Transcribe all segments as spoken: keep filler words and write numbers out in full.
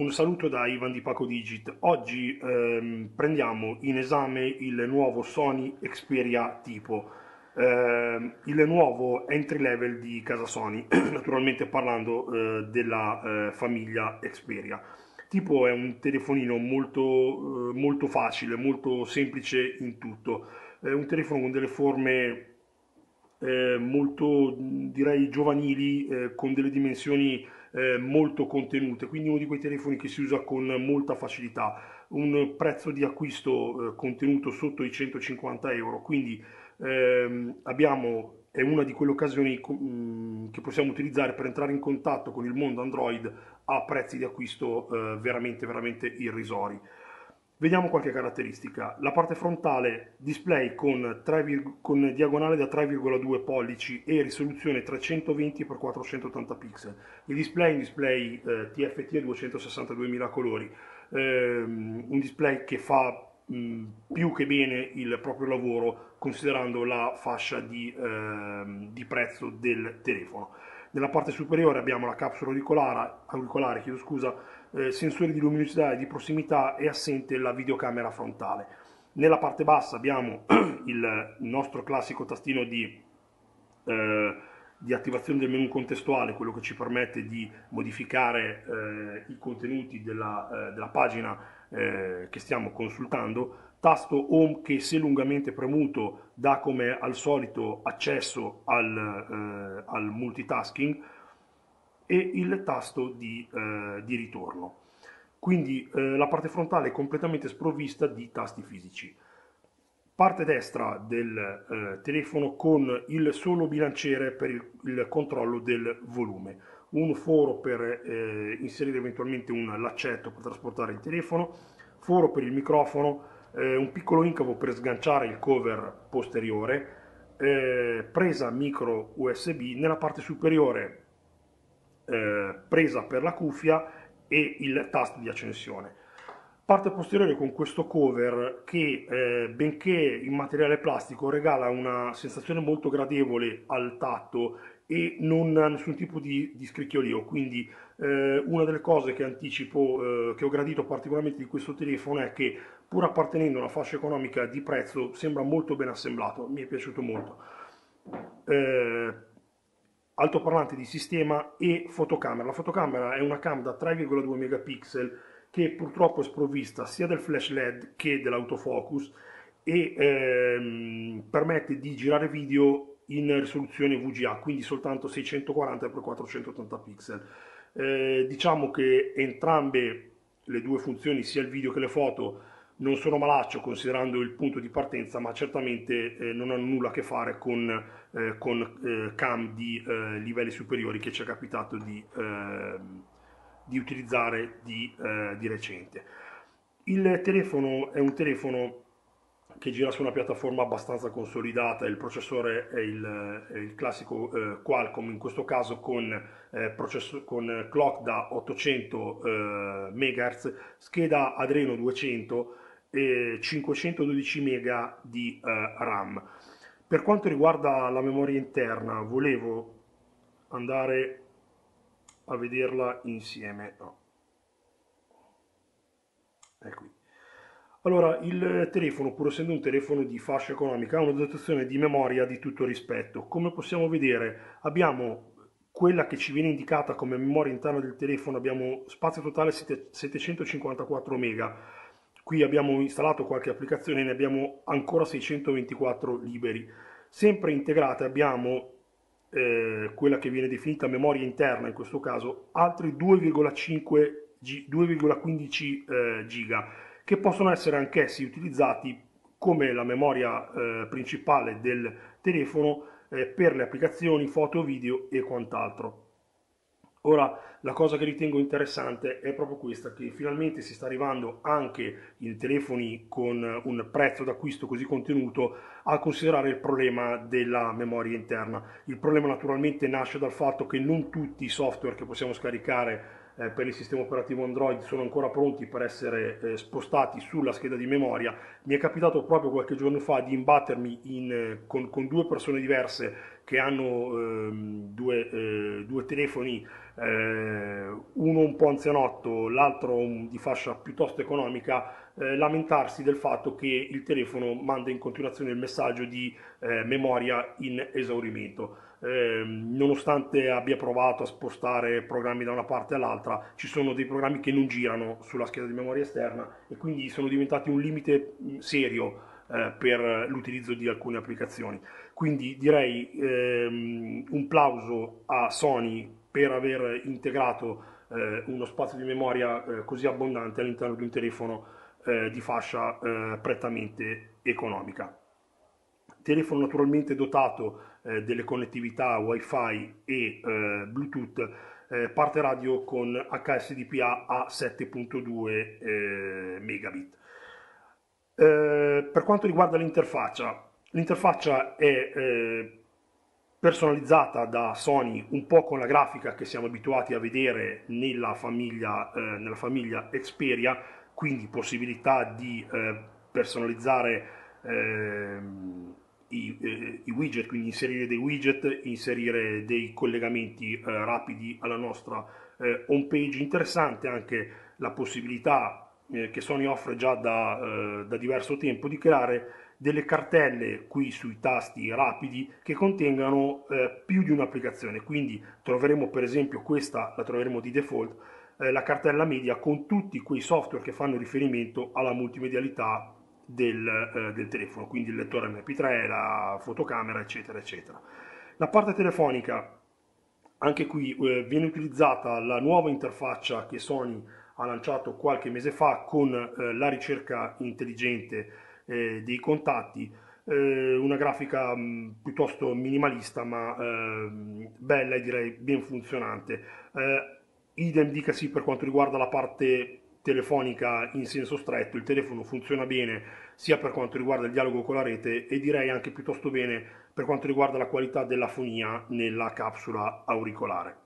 Un saluto da Ivan di Paco Digit. Oggi ehm, prendiamo in esame il nuovo Sony Xperia Tipo, ehm, il nuovo entry level di casa Sony, naturalmente parlando eh, della eh, famiglia Xperia. Tipo è un telefonino molto, eh, molto facile, molto semplice in tutto, è un telefono con delle forme eh, molto direi giovanili, eh, con delle dimensioni eh, molto contenute, quindi uno di quei telefoni che si usa con molta facilità, un prezzo di acquisto eh, contenuto sotto i centocinquanta euro, quindi ehm, abbiamo, è una di quelle occasioni co- mh, che possiamo utilizzare per entrare in contatto con il mondo Android a prezzi di acquisto eh, veramente, veramente irrisori. Vediamo qualche caratteristica. La parte frontale, display con, tre, con diagonale da tre virgola due pollici e risoluzione trecentoventi per quattrocentottanta pixel. Il display è un display eh, T F T a duecentosessantaduemila colori, ehm, un display che fa mh, più che bene il proprio lavoro considerando la fascia di, ehm, di prezzo del telefono. Nella parte superiore abbiamo la capsula auricolare, auricolare chiedo scusa, eh, sensori di luminosità e di prossimità, è assente la videocamera frontale. Nella parte bassa abbiamo il nostro classico tastino di, eh, di attivazione del menu contestuale, quello che ci permette di modificare eh, i contenuti della, eh, della pagina eh, che stiamo consultando, tasto Home che se lungamente premuto dà come al solito accesso al, eh, al multitasking, e il tasto di, eh, di ritorno. Quindi eh, la parte frontale è completamente sprovvista di tasti fisici. Parte destra del eh, telefono con il solo bilanciere per il, il controllo del volume, un foro per eh, inserire eventualmente un laccetto per trasportare il telefono, foro per il microfono, eh, un piccolo incavo per sganciare il cover posteriore, eh, presa micro U S B, nella parte superiore eh, presa per la cuffia e il tasto di accensione. Parte posteriore con questo cover che, eh, benché in materiale plastico, regala una sensazione molto gradevole al tatto e non ha nessun tipo di, di scricchiolio, quindi eh, una delle cose che anticipo, eh, che ho gradito particolarmente di questo telefono è che, pur appartenendo a una fascia economica di prezzo, sembra molto ben assemblato, mi è piaciuto molto. Eh, Altoparlante di sistema e fotocamera. La fotocamera è una cam da tre virgola due megapixel che purtroppo è sprovvista sia del flash L E D che dell'autofocus e ehm, permette di girare video in risoluzione V G A, quindi soltanto seicentoquaranta per quattrocentottanta pixel. Eh, diciamo che entrambe le due funzioni, sia il video che le foto, non sono malaccio considerando il punto di partenza, ma certamente eh, non hanno nulla a che fare con, eh, con eh, cam di eh, livelli superiori che ci è capitato di, eh, di utilizzare di, eh, di recente. Il telefono è un telefono che gira su una piattaforma abbastanza consolidata, il processore è il, è il classico eh, Qualcomm, in questo caso con, eh, con clock da ottocento eh, MHz, scheda Adreno duecento e cinquecentododici mega di eh, RAM. Per quanto riguarda la memoria interna, volevo andare a vederla insieme. No. È qui. Allora, il telefono, pur essendo un telefono di fascia economica, ha una dotazione di memoria di tutto rispetto. Come possiamo vedere, abbiamo quella che ci viene indicata come memoria interna del telefono, abbiamo spazio totale settecentocinquantaquattro mega. Qui abbiamo installato qualche applicazione e ne abbiamo ancora seicentoventiquattro liberi. Sempre integrate abbiamo eh, quella che viene definita memoria interna, in questo caso, altri due virgola cinque, due virgola quindici eh, giga, che possono essere anch'essi utilizzati come la memoria eh, principale del telefono eh, per le applicazioni, foto, video e quant'altro. Ora, la cosa che ritengo interessante è proprio questa, che finalmente si sta arrivando anche in telefoni con un prezzo d'acquisto così contenuto a considerare il problema della memoria interna. Il problema naturalmente nasce dal fatto che non tutti i software che possiamo scaricare eh, per il sistema operativo Android sono ancora pronti per essere eh, spostati sulla scheda di memoria. Mi è capitato proprio qualche giorno fa di imbattermi in, eh, con, con due persone diverse che hanno ehm, due, eh, due telefoni eh, uno un po' anzianotto, l'altro di fascia piuttosto economica, eh, lamentarsi del fatto che il telefono manda in continuazione il messaggio di eh, memoria in esaurimento. Eh, nonostante abbia provato a spostare programmi da una parte all'altra, ci sono dei programmi che non girano sulla scheda di memoria esterna e quindi sono diventati un limite mh, serio eh, per l'utilizzo di alcune applicazioni. Quindi direi ehm, un plauso a Sony per aver integrato eh, uno spazio di memoria eh, così abbondante all'interno di un telefono eh, di fascia eh, prettamente economica. Telefono naturalmente dotato eh, delle connettività Wi-Fi e eh, Bluetooth, eh, parte radio con H S D P A a sette punto due eh, megabit. Eh, per quanto riguarda l'interfaccia, l'interfaccia è eh, personalizzata da Sony un po' con la grafica che siamo abituati a vedere nella famiglia, eh, nella famiglia Xperia, quindi possibilità di eh, personalizzare ehm, i, eh, i widget, quindi inserire dei widget, inserire dei collegamenti eh, rapidi alla nostra eh, home page. Interessante anche la possibilità eh, che Sony offre già da, eh, da diverso tempo di creare delle cartelle qui sui tasti rapidi che contengano eh, più di un'applicazione. Quindi troveremo per esempio questa, la troveremo di default, eh, la cartella media con tutti quei software che fanno riferimento alla multimedialità del, eh, del telefono, quindi il lettore M P tre, la fotocamera, eccetera, eccetera. La parte telefonica, anche qui eh, viene utilizzata la nuova interfaccia che Sony ha lanciato qualche mese fa con eh, la ricerca intelligente eh, dei contatti, eh, una grafica mh, piuttosto minimalista ma eh, bella e direi ben funzionante. Eh, idem dicasi per quanto riguarda la parte telefonica in senso stretto, il telefono funziona bene sia per quanto riguarda il dialogo con la rete e direi anche piuttosto bene per quanto riguarda la qualità della fonia nella capsula auricolare.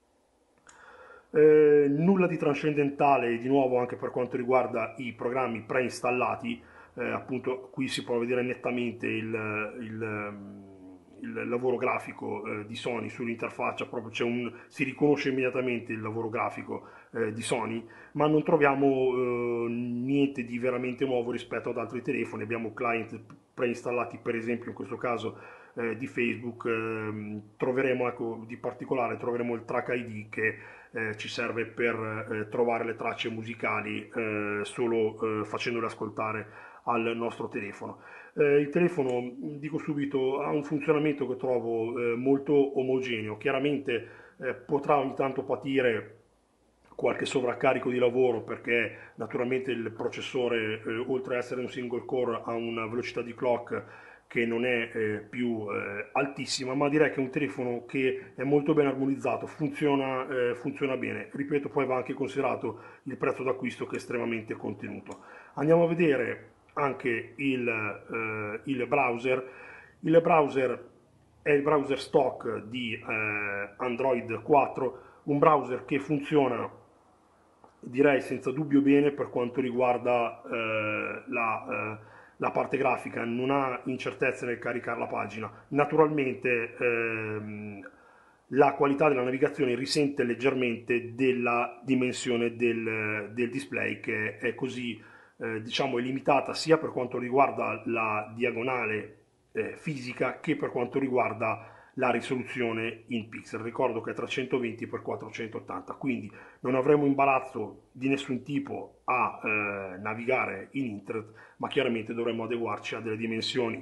Eh, nulla di trascendentale di nuovo anche per quanto riguarda i programmi preinstallati, eh, appunto qui si può vedere nettamente il, il, il lavoro grafico eh, di Sony sull'interfaccia, proprio c'è un, si riconosce immediatamente il lavoro grafico eh, di Sony, ma non troviamo eh, niente di veramente nuovo rispetto ad altri telefoni. Abbiamo client preinstallati, per esempio in questo caso eh, di Facebook, eh, troveremo ecco, di particolare troveremo il Track I D che eh, ci serve per eh, trovare le tracce musicali eh, solo eh, facendole ascoltare al nostro telefono. Eh, il telefono, dico subito, ha un funzionamento che trovo eh, molto omogeneo. Chiaramente eh, potrà ogni tanto patire qualche sovraccarico di lavoro perché naturalmente il processore, eh, oltre ad essere un single core, ha una velocità di clock che non è eh, più eh, altissima, ma direi che è un telefono che è molto ben armonizzato, funziona, eh, funziona bene. Ripeto, poi va anche considerato il prezzo d'acquisto che è estremamente contenuto. Andiamo a vedere anche il, eh, il browser. Il browser è il browser stock di eh, Android quattro, un browser che funziona direi senza dubbio bene per quanto riguarda eh, la, eh, la parte grafica, non ha incertezze nel caricare la pagina. Naturalmente ehm, la qualità della navigazione risente leggermente della dimensione del, del display che è così eh, diciamo è limitata sia per quanto riguarda la diagonale eh, fisica che per quanto riguarda la risoluzione in pixel. Ricordo che è trecentoventi per quattrocentottanta, quindi non avremo imbarazzo di nessun tipo a eh, navigare in internet, ma chiaramente dovremo adeguarci a delle dimensioni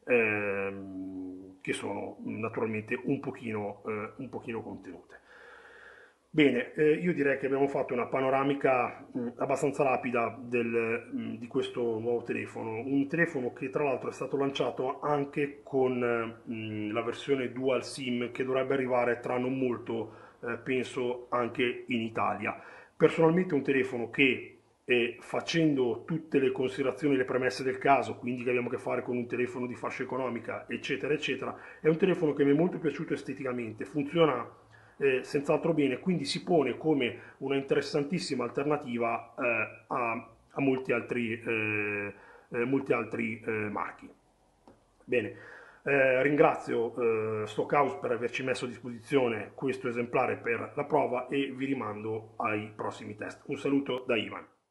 ehm, che sono naturalmente un pochino, eh, un pochino contenute. Bene, eh, io direi che abbiamo fatto una panoramica mh, abbastanza rapida del, mh, di questo nuovo telefono, un telefono che tra l'altro è stato lanciato anche con mh, la versione Dual SIM che dovrebbe arrivare tra non molto, eh, penso anche in Italia. Personalmente è un telefono che eh, facendo tutte le considerazioni e le premesse del caso, quindi che abbiamo a che fare con un telefono di fascia economica, eccetera, eccetera, è un telefono che mi è molto piaciuto esteticamente, funziona eh, senz'altro bene, quindi si pone come una interessantissima alternativa eh, a, a molti altri, eh, eh, molti altri eh, marchi. Bene, Eh, ringrazio eh, Stockhouse per averci messo a disposizione questo esemplare per la prova e vi rimando ai prossimi test. Un saluto da Ivan.